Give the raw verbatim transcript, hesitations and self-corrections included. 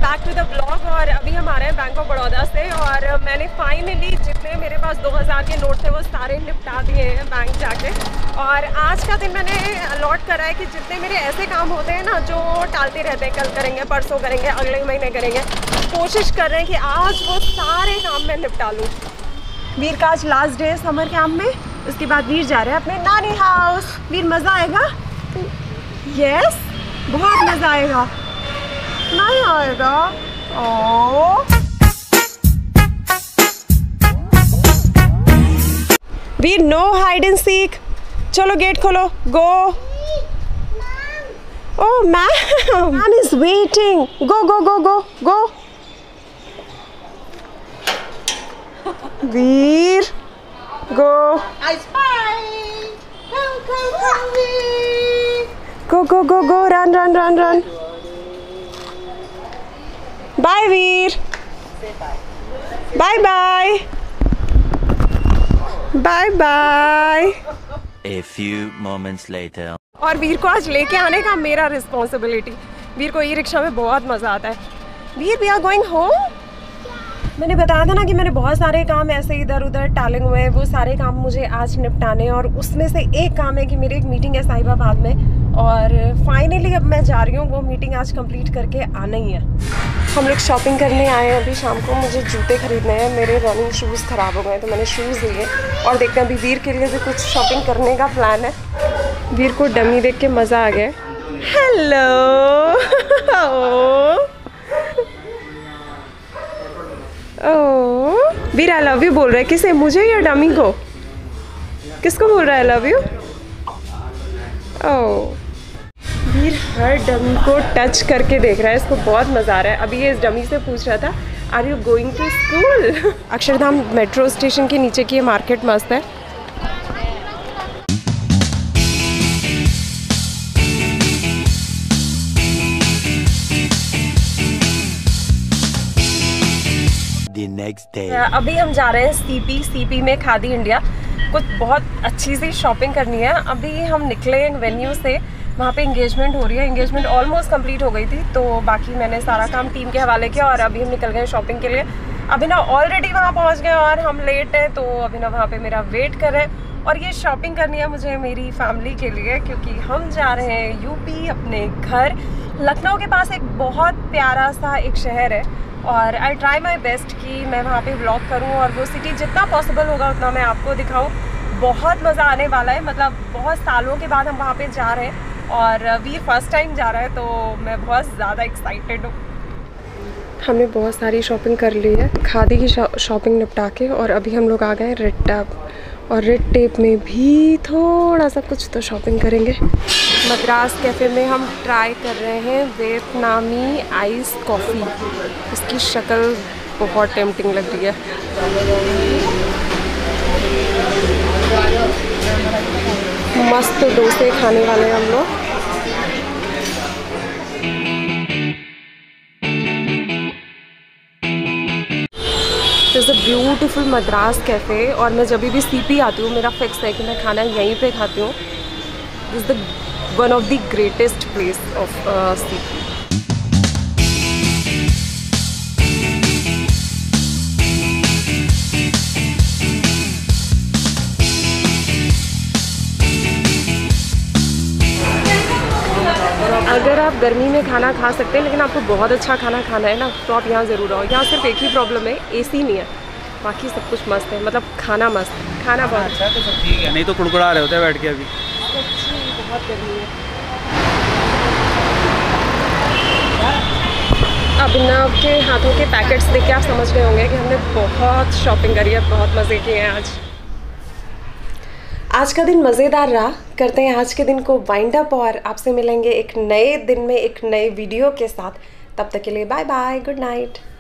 Back to the blog. और अभी हम आ रहे हैं बैंक ऑफ बड़ौदा से और मैंने फाइनली जितने मेरे पास दो हज़ार के नोट थे वो सारे निपटा दिए हैं बैंक जाके। और आज का दिन मैंने अलॉट करा है कि जितने मेरे ऐसे काम होते हैं ना जो टालते रहते हैं, कल करेंगे, परसों करेंगे, अगले महीने करेंगे, कोशिश कर रहे हैं कि आज वो सारे काम मैं निपटा लूँ। वीर का आज लास्ट डे है समर कैंप में, उसके बाद वीर जा रहे हैं अपने नानी हाउस। वीर मज़ा आएगा? यस, बहुत मज़ा आएगा। नहीं आएगा? Oh Veer, no hide and seek. चलो गेट खोलो, go. Oh ma'am, ma'am is waiting. Go go go go go. Veer go. I spy. Come come come Veer. Go go go go, run run run run. Bye Veer. Bye bye. Bye bye. A few moments later. और वीर को आज लेके आने का मेरा responsibility. वीर को e rickshaw में बहुत मज़ा आता है। Veer, we are going home. मैंने बताया था ना कि मैंने बहुत सारे काम ऐसे इधर उधर टाले हुए हैं, वो सारे काम मुझे आज निपटाने। और उसमें से एक काम है कि मेरी एक मीटिंग है साहिबाबाद में और फाइनली अब मैं जा रही हूँ वो मीटिंग आज कंप्लीट करके आना ही है। हम लोग शॉपिंग करने आए हैं अभी शाम को। मुझे जूते खरीदने हैं, मेरे रनिंग शूज़ ख़राब हो गए तो मैंने शूज़ लिए और देखते हैं अभी वीर के लिए भी कुछ शॉपिंग करने का प्लान है। वीर को डमी देख के मज़ा आ गया। Hello oh Veer, I love you बोल रहा है। किसे, मुझे या डमी को? किसको बोल रहा है I love you? Oh Veer हर डमी को टच करके देख रहा है, इसको बहुत मज़ा आ रहा है। अभी ये इस डमी से पूछ रहा था are you going to school. Akshardham metro station के नीचे की ये मार्केट मस्त है। The next day. अभी हम जा रहे हैं सीपी। सीपी में खादी इंडिया कुछ बहुत अच्छी सी शॉपिंग करनी है। अभी हम निकले वेन्यू से, वहाँ पे इंगेजमेंट हो रही है। इंगेजमेंट ऑलमोस्ट कंप्लीट हो गई थी तो बाकी मैंने सारा काम टीम के हवाले किया और अभी हम निकल गए शॉपिंग के लिए। अभी ना ऑलरेडी वहाँ पहुँच गए और हम लेट हैं तो अभी ना वहाँ पे मेरा वेट कर रहे हैं। और ये शॉपिंग करनी है मुझे मेरी फैमिली के लिए क्योंकि हम जा रहे हैं यूपी अपने घर। लखनऊ के पास एक बहुत प्यारा सा एक शहर है और आई ट्राई माई बेस्ट कि मैं वहाँ पे व्लॉग करूँ और वो सिटी जितना पॉसिबल होगा उतना मैं आपको दिखाऊँ। बहुत मज़ा आने वाला है, मतलब बहुत सालों के बाद हम वहाँ पे जा रहे हैं और वीर फर्स्ट टाइम जा रहा है तो मैं बहुत ज़्यादा एक्साइटेड हूँ। हमने बहुत सारी शॉपिंग कर ली है, खादी की शॉपिंग निपटा के, और अभी हम लोग आ गए रेड टेप। और रेड टेप में भी थोड़ा सा कुछ तो शॉपिंग करेंगे। मद्रास कैफ़े में हम ट्राई कर रहे हैं वियतनामी आइस कॉफ़ी। इसकी शक्ल बहुत टेम्पटिंग लग रही है। मस्त डोसे खाने वाले हम लोग। Is a beautiful Madras cafe और मैं जब भी सीपी आती हूँ मेरा फिक्स है कि मैं खाना यहीं पे खाती हूँ। Is the one of the greatest place of CP. अगर आप गर्मी में खाना खा सकते हैं लेकिन आपको बहुत अच्छा खाना खाना है ना तो आप यहाँ ज़रूर आओ। यहाँ सिर्फ एक ही प्रॉब्लम है, एसी नहीं है, बाकी सब कुछ मस्त है। मतलब खाना मस्त, खाना बहुत अच्छा तो सब ठीक है, नहीं तो कुड़कुड़ा रहे होते हैं बैठ के। अभी सच्ची बहुत गर्मी है। अभिनव के हाथों के पैकेट्स देख के आप समझ गए होंगे कि हमने बहुत शॉपिंग करी है, बहुत मज़े किए हैं आज। आज का दिन मज़ेदार रहा। करते हैं आज के दिन को वाइंड अप और आपसे मिलेंगे एक नए दिन में एक नए वीडियो के साथ। तब तक के लिए बाय बाय, गुड नाइट।